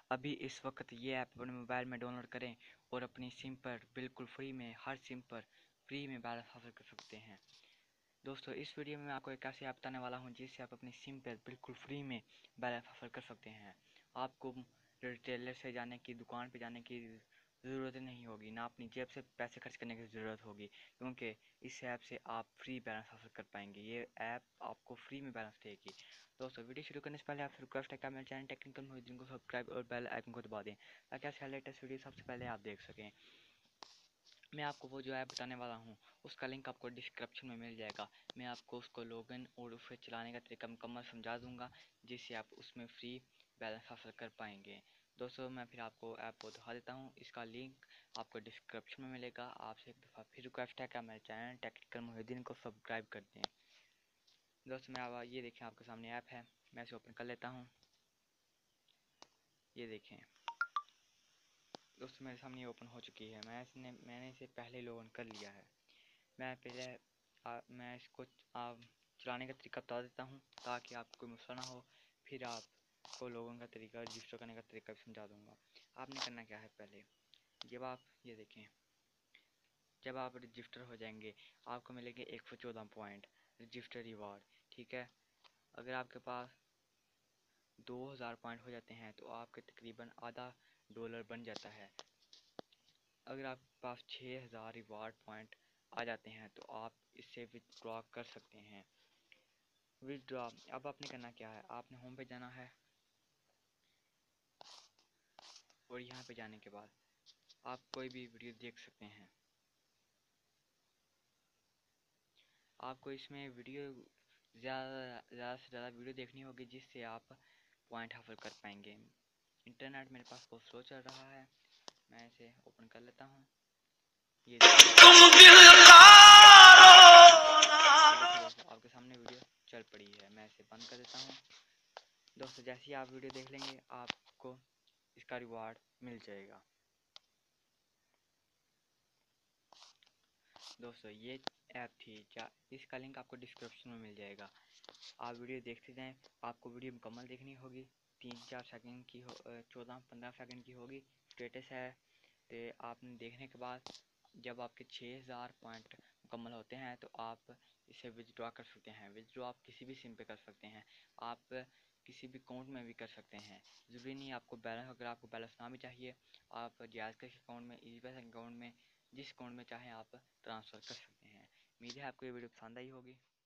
अभी इस वक्त ये ऐप अपने मोबाइल में डाउनलोड करें और अपनी सिम पर बिल्कुल फ्री में, हर सिम पर फ्री में बैलेंस हासिल कर सकते हैं। दोस्तों, इस वीडियो में मैं आपको एक ऐसी ऐप बताने वाला हूं जिससे आप अपनी सिम पर बिल्कुल फ्री में बैलेंस हासिल कर सकते हैं। आपको रिटेलर से जाने की, दुकान पे जाने की ज़रूरत नहीं होगी, ना अपनी जेब से पैसे खर्च करने की ज़रूरत होगी, क्योंकि इस ऐप से आप फ्री बैलेंस हासिल कर पाएंगे। ये ऐप आपको फ्री में बैलेंस देगी। दोस्तों, वीडियो शुरू करने से पहले आपसे रिक्वेस्ट है कि मेरे चैनल टेक्निकल मोहिउद्दीन को सब्सक्राइब और बेल आइकन को दबा दें ताकि ऐसे लेटेस्ट वीडियो सबसे पहले आप देख सकें। मैं आपको वो जो ऐप बताने वाला हूँ उसका लिंक आपको डिस्क्रिप्शन में मिल जाएगा। मैं आपको उसको लॉगिन और उसे चलाने का तरीका मुकम्मल समझा दूंगा जिससे आप उसमें फ्री बैलेंस हासिल कर पाएंगे। दोस्तों, मैं फिर आपको ऐप को दिखा देता हूँ। इसका लिंक आपको डिस्क्रिप्शन में मिलेगा। आपसे एक दफ़ा फिर रिक्वेस्ट है कि मेरे चैनल टेक्निकल मोहिउद्दीन को सब्सक्राइब कर दें। दोस्तों, मैं ये देखें आपके सामने ऐप है, मैं इसे ओपन कर लेता हूँ। ये देखें दोस्तों, मेरे सामने ओपन हो चुकी है। मैंने इसे पहले लॉगिन कर लिया है। मैं इसको चलाने का तरीका बता देता हूँ ताकि आपको कोई मसला ना हो। फिर आपको लॉगिन का तरीका, रजिस्टर करने का तरीका भी समझा दूँगा। आपने करना क्या है, पहले जब आप ये देखें, जब आप रजिस्टर हो जाएंगे आपको मिलेंगे 114 पॉइंट रजिस्टर रिवार्ड। ठीक है, अगर आपके पास 2000 पॉइंट हो जाते हैं तो आपके तकरीबन $0.5 बन जाता है। अगर आपके पास 6000 रिवार्ड पॉइंट आ जाते हैं तो आप इससे विथड्रॉ कर सकते हैं। विथड्रॉ अब आपने करना क्या है, आपने होम पे जाना है और यहाँ पे जाने के बाद आप कोई भी वीडियो देख सकते हैं। आपको इसमें वीडियो ज़्यादा से ज़्यादा वीडियो देखनी होगी जिससे आप पॉइंट हासिल कर पाएंगे। इंटरनेट मेरे पास बहुत स्लो चल रहा है, मैं इसे ओपन कर लेता हूँ। ये आपके सामने वीडियो चल पड़ी है, मैं इसे बंद कर देता हूँ। दोस्तों, जैसे ही आप वीडियो देख लेंगे आपको इसका रिवार्ड मिल जाएगा। दोस्तों, ये ऐप थी, इसका लिंक आपको डिस्क्रिप्शन में मिल जाएगा। आप वीडियो देखते जाएं। आपको वीडियो मुकम्मल देखनी होगी, 3-4 सेकंड की हो, 14-15 सेकंड की होगी। स्टेटस है तो आपने देखने के बाद जब आपके 6000 पॉइंट मुकम्मल होते हैं तो आप इसे विथड्रॉ कर सकते हैं। विथड्रॉ आप किसी भी सिम पे कर सकते हैं, आप किसी भी अकाउंट में भी कर सकते हैं। ज़रूरी नहीं आपको बैलेंस, अगर आपको बैलेंस ना भी चाहिए आप जायज़ के अकाउंट में, इजी पैसा अकाउंट में, जिस अकाउंट में चाहें आप ट्रांसफ़र कर सकते हैं। उम्मीद है आपको ये वीडियो पसंद आई होगी।